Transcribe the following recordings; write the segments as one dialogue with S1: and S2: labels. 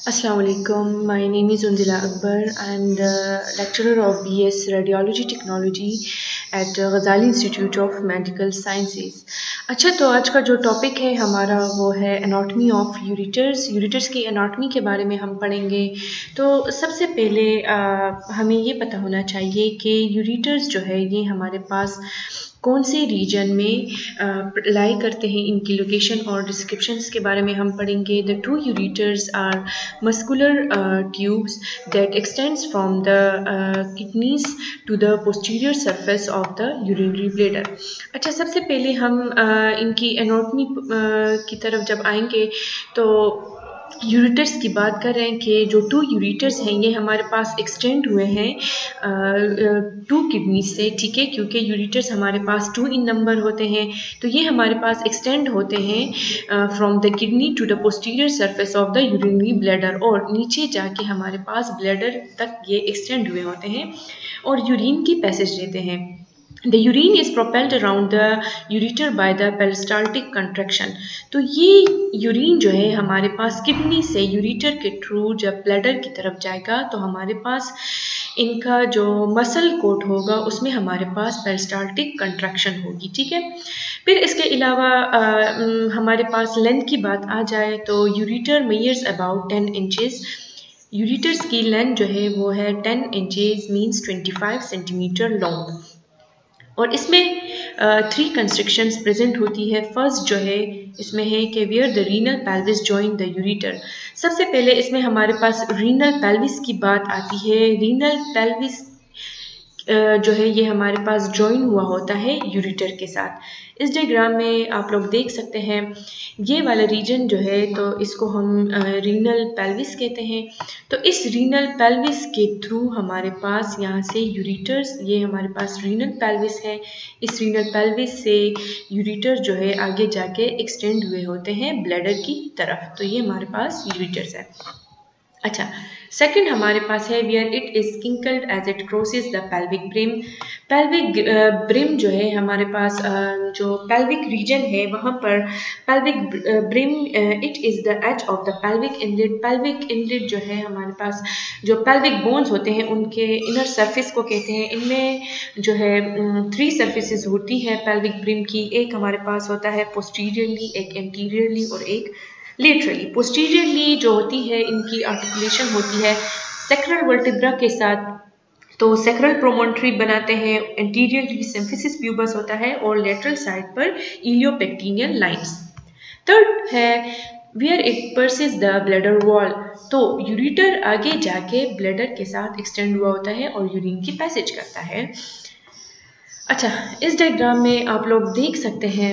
S1: Assalamu alaikum. My name is Unzila Akbar. I'm the lecturer of BS Radiology Technology at Ghazali Institute of Medical Sciences. अच्छा, तो आज का जो topic है हमारा वो है एनाटॉमी ऑफ यूरेटर्स। यूरेटर्स की एनाटॉमी के बारे में हम पढ़ेंगे। तो सबसे पहले हमें ये पता होना चाहिए कि यूरेटर्स जो है ये हमारे पास कौन से रीजन में लाई करते हैं, इनकी लोकेशन और डिस्क्रिप्शंस के बारे में हम पढ़ेंगे। The two ureters are muscular tubes that extends from the kidneys to the posterior surface of the urinary bladder. अच्छा, सबसे पहले हम इनकी एनाटॉमी की तरफ जब आएंगे तो यूरेटर्स की बात कर रहे हैं कि जो टू यूरेटर्स हैं ये हमारे पास एक्सटेंड हुए हैं टू किडनी से, ठीक है, क्योंकि यूरेटर्स हमारे पास 2 इन नंबर होते हैं। तो ये हमारे पास एक्सटेंड होते हैं from the kidney to the posterior surface of the urinary bladder, और नीचे जाके हमारे पास ब्लैडर तक ये एक्सटेंड हुए होते हैं और यूरिन की पैसेज देते हैं। The urine is propelled around the ureter by the peristaltic contraction। तो ये यूरिन जो है हमारे पास किडनी से यूरेटर के थ्रू जब ब्लैडर की तरफ जाएगा तो हमारे पास इनका जो मसल कोट होगा उसमें हमारे पास पेरिस्टाल्टिक कंट्रैक्शन होगी, ठीक है। फिर इसके अलावा हमारे पास लेंथ की बात आ जाए तो ureter measures about 10 inches. Ureters की लेंथ जो है वो है 10 इंचेस मीन्स 25 सेंटीमीटर लॉन्ग, और इसमें 3 कंस्ट्रक्शंस प्रेजेंट होती है। फर्स्ट जो है इसमें है कि where the renal pelvis join the ureter. सबसे पहले इसमें हमारे पास रीनल पेल्विस की बात आती है। रीनल पेल्विस जो है ये हमारे पास जॉइन हुआ होता है यूरेटर के साथ। इस डायग्राम में आप लोग देख सकते हैं ये वाला रीजन जो है तो इसको हम रीनल पेल्विस कहते हैं। तो इस रीनल पेल्विस के थ्रू हमारे पास यहाँ से यूरेटर्स, ये हमारे पास रीनल पेल्विस है, इस रीनल पेल्विस से यूरेटर जो है आगे जाके एक्सटेंड हुए होते हैं ब्लैडर की तरफ। तो ये हमारे पास यूरेटर्स है। अच्छा, सेकंड हमारे पास है where it is kinked as it crosses the pelvic brim. Pelvic brim जो है हमारे पास जो पेल्विक रीजन है वहाँ पर pelvic brim it is the edge of the pelvic inlet. Pelvic inlet जो है हमारे पास जो पेल्विक बोन्स होते हैं उनके इनर सरफेस को कहते हैं। इनमें जो है 3 सर्फेसिस होती है पेल्विक ब्रिम की। एक हमारे पास होता है पोस्टीरियरली, एक एंटीरियरली और एक लेटरली। पोस्टीरियरली जो होती है इनकी आर्टिकुलेशन होती है सैक्रल वर्टिब्रा के साथ, तो सैक्रल प्रोमोन्ट्री बनाते हैं। एंटीरियरली सिम्फिसिस प्यूबस होता है और लेटरल साइड पर इलियोपेक्टिनियल लाइन्स। थर्ड है where it pierces the bladder wall. तो यूरेटर आगे जाके ब्लैडर के साथ एक्सटेंड हुआ होता है और यूरिन की पैसेज करता है। अच्छा, इस डायग्राम में आप लोग देख सकते हैं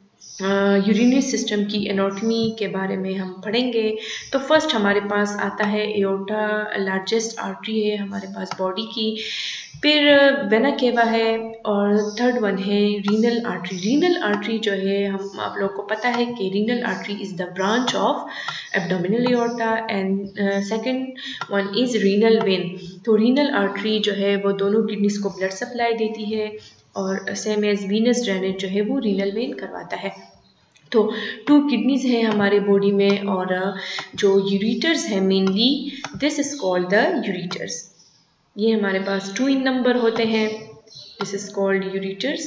S1: यूरिनरी सिस्टम की एनाटॉमी के बारे में हम पढ़ेंगे। तो फर्स्ट हमारे पास आता है एओर्टा, लार्जेस्ट आर्टरी है हमारे पास बॉडी की। फिर वेना केवा है और थर्ड वन है रीनल आर्टरी। रीनल आर्टरी जो है हम आप लोग को पता है कि renal artery is the branch of abdominal aorta and second one is renal vein. तो रीनल आर्टरी जो है वो दोनों किडनीज को ब्लड सप्लाई देती है और सेम एज वीनस ड्रेनेज जो है वो रीनल वेन करवाता है। तो 2 किडनीज हैं हमारे बॉडी में और जो यूरेटर्स हैं mainly this is called the ureters. ये हमारे पास 2 इन नंबर होते हैं, this is called ureters.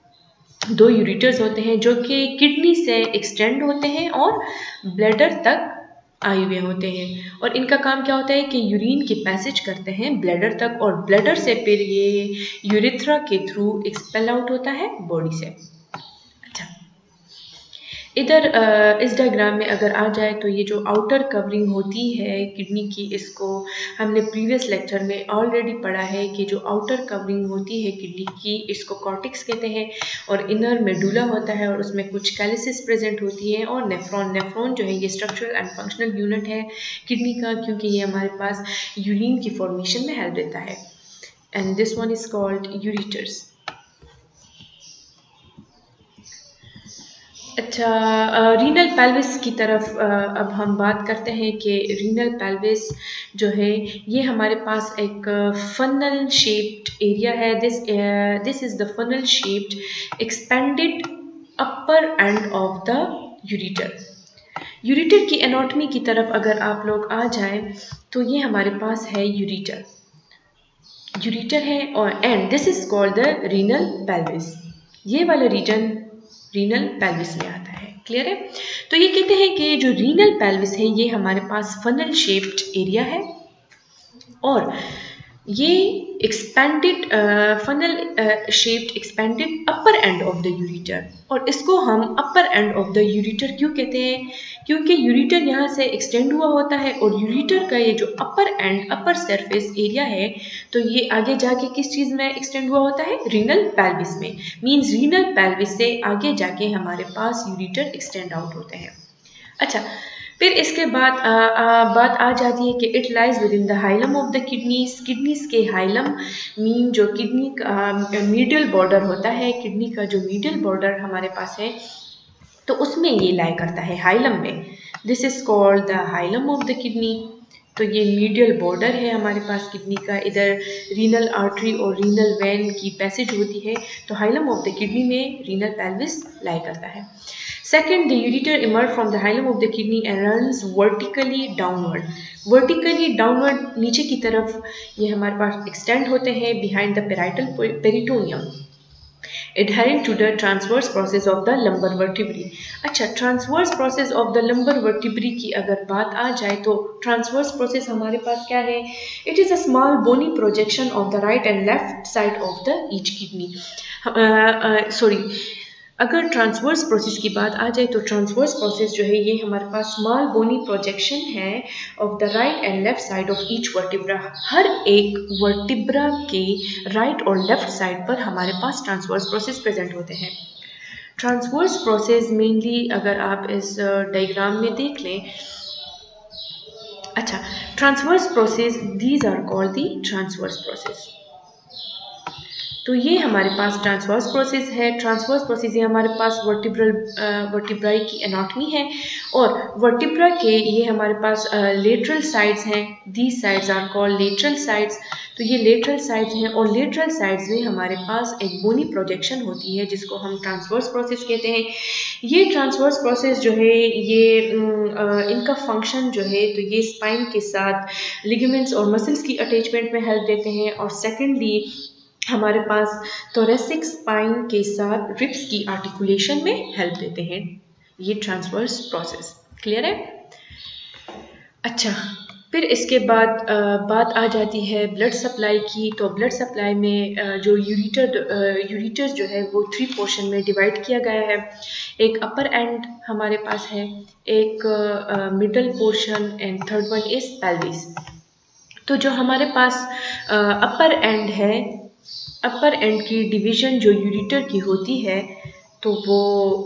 S1: 2 ureters होते हैं जो कि किडनी से एक्सटेंड होते हैं और ब्लैडर तक आए हुए होते हैं, और इनका काम क्या होता है कि यूरिन की पैसेज करते हैं ब्लैडर तक और ब्लैडर से फिर ये यूरेथ्रा के थ्रू एक्सपेल आउट होता है बॉडी से। अच्छा, इधर इस डायग्राम में अगर आ जाए तो ये जो आउटर कवरिंग होती है किडनी की, इसको हमने प्रीवियस लेक्चर में ऑलरेडी पढ़ा है कि जो आउटर कवरिंग होती है किडनी की इसको कॉर्टेक्स कहते हैं, और इनर मेडुला होता है और उसमें कुछ कैलिसिस प्रेजेंट होती है, और नेफ्रॉन। नेफ्रॉन जो है ये स्ट्रक्चरल एंड फंक्शनल यूनिट है किडनी का, क्योंकि ये हमारे पास यूरिन की फॉर्मेशन में हेल्प देता है। And this one is called ureters. अच्छा, रीनल पेल्विस की तरफ अब हम बात करते हैं कि रीनल पेल्विस जो है ये हमारे पास एक फनल शेप्ड एरिया है। This is the funnel shaped expanded upper end of the ureter. Ureter की एनाटॉमी की तरफ अगर आप लोग आ जाएं तो ये हमारे पास है यूरिटर है और and this is called the renal pelvis. ये वाला रीजन रीनल पेल्विस में आता है। क्लियर है? तो ये कहते हैं कि जो रीनल पेल्विस है ये हमारे पास फनल शेप्ड एरिया है और ये expanded funnel shaped expanded upper end of the ureter. और इसको हम upper end of the ureter क्यों कहते हैं? क्योंकि यूरिटर यहाँ से एक्सटेंड हुआ होता है और यूरिटर का ये जो upper end upper surface area है तो ये आगे जाके किस चीज़ में एक्सटेंड हुआ होता है? रीनल पेल्विस में। मीन्स रीनल पेल्विस से आगे जाके हमारे पास यूरिटर एक्सटेंड आउट होते हैं। अच्छा, फिर इसके बाद बात आ जाती है कि it lies within the hilum of the kidneys. Kidneys के हाइलम मीन जो किडनी का मीडियल बॉर्डर होता है, किडनी का जो मीडियल बॉर्डर हमारे पास है तो उसमें ये लाई करता है, हाइलम में। This is called the hilum of the kidney. तो ये मीडियल बॉर्डर है हमारे पास किडनी का, इधर रीनल आर्टरी और रीनल वेन की पैसेज होती है तो हाइलम ऑफ द किडनी में रीनल पेल्विस लाई करता है। Second, the ureter emerge from the hilum of the kidney and runs vertically downward. Vertically downward नीचे की तरफ ये हमारे पास extend होते हैं behind the parietal peritoneum, adhering to the transverse process of the lumbar vertebrae. अच्छा, transverse process of the lumbar vertebrae की अगर बात आ जाए तो transverse process हमारे पास क्या है? It is a small bony projection of the right and left side of the each kidney. अगर ट्रांसवर्स प्रोसेस की बात आ जाए तो ट्रांसवर्स प्रोसेस जो है ये हमारे पास स्मॉल बोनी प्रोजेक्शन है of the right and left side of each vertebra. हर एक वर्टिब्रा के राइट और लेफ्ट साइड पर हमारे पास ट्रांसवर्स प्रोसेस प्रेजेंट होते हैं। ट्रांसवर्स प्रोसेस मेनली अगर आप इस डायग्राम में देख लें, अच्छा, transverse process these are called the transverse process. तो ये हमारे पास ट्रांसवर्स प्रोसेस है। ट्रांसवर्स प्रोसेस ये हमारे पास वर्टिब्राई की एनाटॉमी है और वर्टिब्रा के ये हमारे पास लेटरल साइड्स हैं। These sides are called lateral sides. तो ये लेटरल साइड्स हैं और लेटरल साइड्स में हमारे पास एक बोनी प्रोजेक्शन होती है जिसको हम ट्रांसवर्स प्रोसेस कहते हैं। ये ट्रांसवर्स प्रोसेस जो है ये इनका फंक्शन जो है तो ये स्पाइन के साथ लिगामेंट्स और मसल्स की अटैचमेंट में हेल्प देते हैं और सेकेंडली हमारे पास थोरेसिक स्पाइन के साथ रिब्स की आर्टिकुलेशन में हेल्प देते हैं ये ट्रांसवर्स प्रोसेस। क्लियर है? अच्छा, फिर इसके बाद बात आ जाती है ब्लड सप्लाई की। तो ब्लड सप्लाई में जो यूरिटर जो है वो 3 पोर्शन में डिवाइड किया गया है। एक अपर एंड हमारे पास है, एक middle portion and third one is pelvis. तो जो हमारे पास अपर एंड है, अपर एंड की डिवीजन जो यूरिटर की होती है तो वो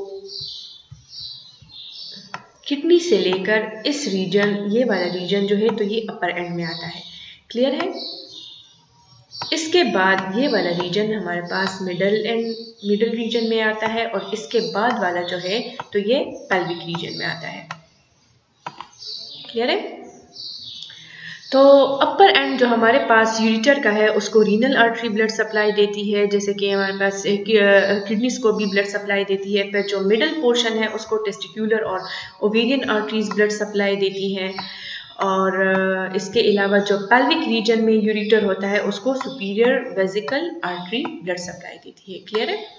S1: किडनी से लेकर इस रीजन, ये वाला रीजन जो है तो ये अपर एंड में आता है। क्लियर है? इसके बाद ये वाला रीजन हमारे पास मिडल रीजन में आता है और इसके बाद वाला जो है तो ये पेल्विक रीजन में आता है। क्लियर है? तो अपर एंड जो हमारे पास यूरिटर का है उसको रीनल आर्टरी ब्लड सप्लाई देती है, जैसे कि हमारे पास किडनीज को भी ब्लड सप्लाई देती है। फिर जो मिडल पोर्शन है उसको टेस्टिक्यूलर और ओवेरियन आर्टरीज ब्लड सप्लाई देती हैं और इसके अलावा जो पेल्विक रीजन में यूरिटर होता है उसको superior vesical artery blood supply देती है। क्लियर है?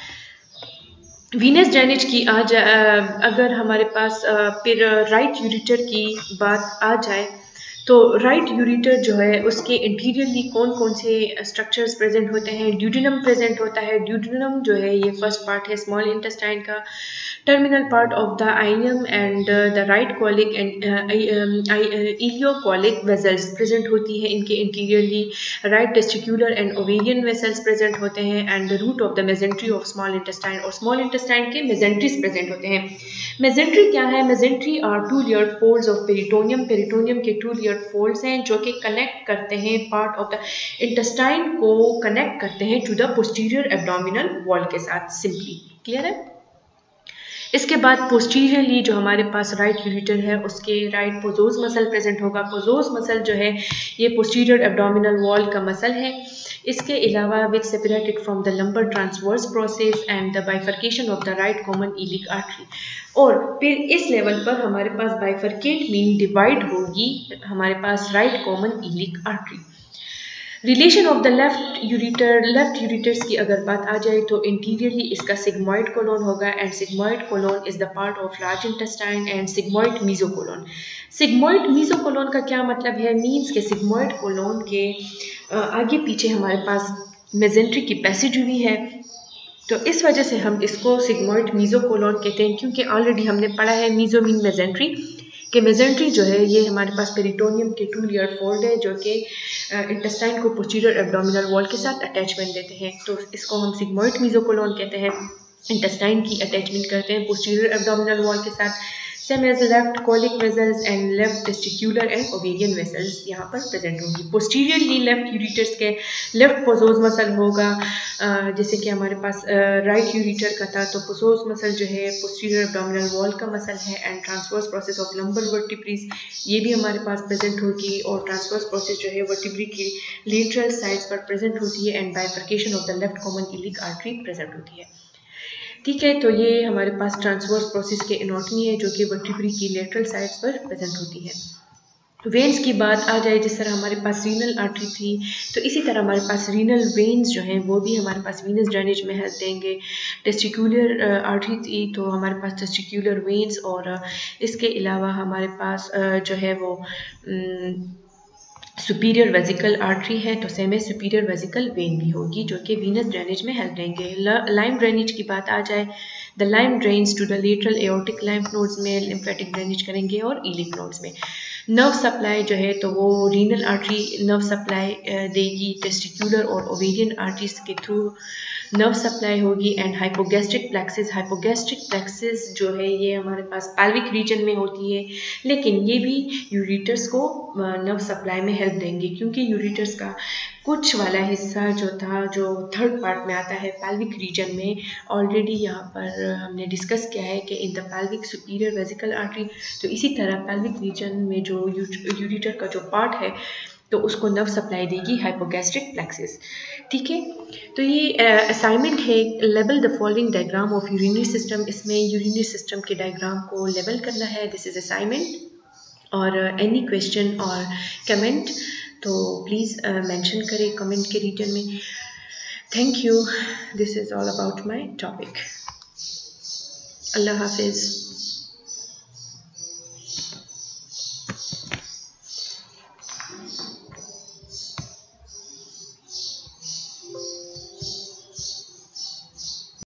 S1: वीनस ड्रेनेज की अगर हमारे पास फिर राइट यूरिटर की बात आ जाए तो राइट यूरिटर जो है उसके इंटीरियरली कौन कौन से स्ट्रक्चर्स प्रेजेंट होते हैं? ड्यूडेनम प्रेजेंट होता है। ड्यूडेनम जो है ये फर्स्ट पार्ट है स्मॉल इंटेस्टाइन का, terminal part of the ileum and the right colic and ileocolic vessels present होती है इनके anteriorly. Right testicular and ovarian vessels present होते हैं and the root of the mesentery of small intestine, और small intestine के mesenteries present होते हैं। Mesentery क्या है? Mesentery are 2 layered folds of peritoneum. Peritoneum के 2 लेयर्ड फोल्ड्स हैं जो कि कनेक्ट करते हैं पार्ट ऑफ द इंटेस्टाइन को कनेक्ट करते हैं to the posterior abdominal wall के साथ सिंपली। क्लियर है? इसके बाद पोस्टीरियरली जो हमारे पास राइट यूरिटर है उसके राइट पोजोस मसल प्रेजेंट होगा। पोजोस मसल जो है ये पोस्टीरियर एब्डोमिनल वॉल का मसल है। इसके अलावा which separated from the lumbar transverse process and the bifurcation of the right common iliac artery. और फिर इस लेवल पर हमारे पास बाइफर्केट मीन डिवाइड होगी हमारे पास right common iliac artery. Relation of the left ureters की अगर बात आ जाए तो इंटीरियरली इसका सिग्मॉइड कोलोन होगा and sigmoid colon is the part of large intestine and sigmoid mesocolon. Sigmoid mesocolon का क्या मतलब है, मींस के सिग्मॉइड कोलोन के आगे पीछे हमारे पास मेजेंट्री की पैसेज हुई है, तो इस वजह से हम इसको सिग्मॉइड मीजोकोलोन कहते हैं, क्योंकि ऑलरेडी हमने पढ़ा है मीजो मीन मेजेंट्री कि मेजेंट्री जो है ये हमारे पास पेरिटोनियम के 2 लेयर फोल्ड है जो कि इंटेस्टाइन को पोस्टीरियर एब्डोमिनल वॉल के साथ अटैचमेंट देते हैं, तो इसको हम सिग्मॉइड मीजोकोलोन कहते हैं। इंटेस्टाइन की अटैचमेंट करते हैं पोस्टीरियर एब्डोमिनल वॉल के साथ। Same as left colic vessels and left testicular and ovarian vessels यहाँ पर प्रेजेंट होंगी। पोस्टीरियरली लेफ्ट यूरिटर्स के लेफ्ट पोजोस मसल होगा, जैसे कि हमारे पास राइट यूरिटर का था, तो पोजोस मसल जो है पोस्टीरियर एब्डोमिनल वॉल का मसल है and transverse process of lumbar vertebrae ये भी हमारे पास प्रेजेंट होगी, और ट्रांसवर्स प्रोसेस जो है वर्टिब्री की लेटरल साइड्स पर प्रेजेंट होती है and bifurcation of the left common iliac artery present होती है। ठीक है, तो ये हमारे पास ट्रांसवर्स प्रोसेस के एनाटॉमी है जो कि वर्टिब्री की लेटरल साइड्स पर प्रेजेंट होती है। वेन्स की बात आ जाए, जिस तरह हमारे पास रीनल आर्टरी थी तो इसी तरह हमारे पास रीनल वेन्स जो हैं वो भी हमारे पास वीनस ड्रेनेज में हेल्प देंगे। टेस्टिक्यूलर आर्टरी थी तो हमारे पास टेस्टिक्यूलर वेन्स, और इसके अलावा हमारे पास जो है वो सुपीरियर वेजिकल आर्टरी है तो सेमी सुपीरियर वेजिकल वेन भी होगी जो कि वीनस ड्रेनेज में हेल्प देंगे। लाइम ड्रेनेज की बात आ जाए, the lymph drains to the lateral aortic lymph nodes में लिम्फेटिक ड्रेनेज करेंगे और इलिक नोड्स में। नर्व सप्लाई जो है तो वो रीनल आर्टरी नर्व सप्लाई देगी, टेस्टिक्यूलर और ओवेरियन आर्टरीज के थ्रू नर्व सप्लाई होगी। एंड हाइपोगैस्ट्रिक प्लेक्सिस जो है ये हमारे पास पैल्विक रीजन में होती है, लेकिन ये भी यूरिटर्स को नर्व सप्लाई में हेल्प देंगे, क्योंकि यूरिटर्स का कुछ वाला हिस्सा जो था जो थर्ड पार्ट में आता है पैल्विक रीजन में, ऑलरेडी यहाँ पर हमने डिस्कस किया है कि in the pelvic superior vesical artery, तो इसी तरह पैल्विक रीजन में जो यूरिटर का जो पार्ट है तो उसको नर्व सप्लाई देगी हाइपोगैस्ट्रिक प्लेक्सिस। ठीक है, तो ये असाइनमेंट है, लेवल the following diagram of urinary system. इसमें यूरिनरी सिस्टम के डायग्राम को लेवल करना है, दिस इज असाइनमेंट। और एनी क्वेश्चन और कमेंट तो प्लीज़ मेंशन करें कमेंट के रीजन में। Thank you, this is all about my topic. Allah हाफिज़।